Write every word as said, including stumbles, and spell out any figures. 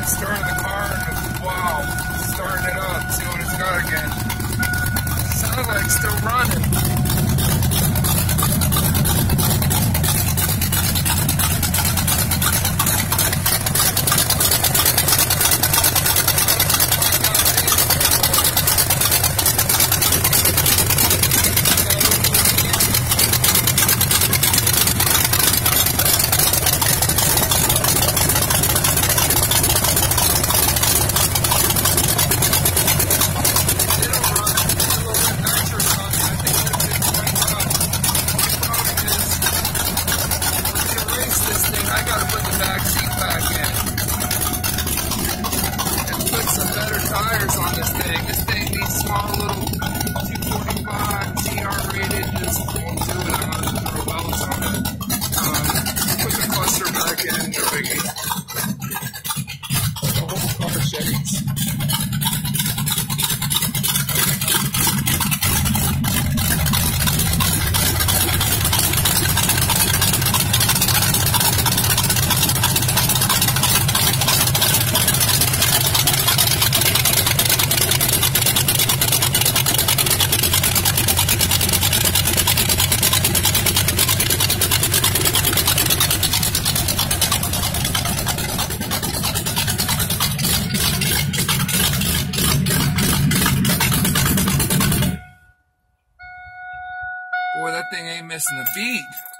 starting the car and wow, starting it up, see what it's got again. Sounded like it's still running. I gotta put the back seat back in and put some better tires on this thing. This thing needs small little two forty-five G R rated. Just won't do it. I'm gonna throw welds on it. Um, put the cluster back in. No biggie. The whole car shakes. Boy, that thing ain't missing a beat.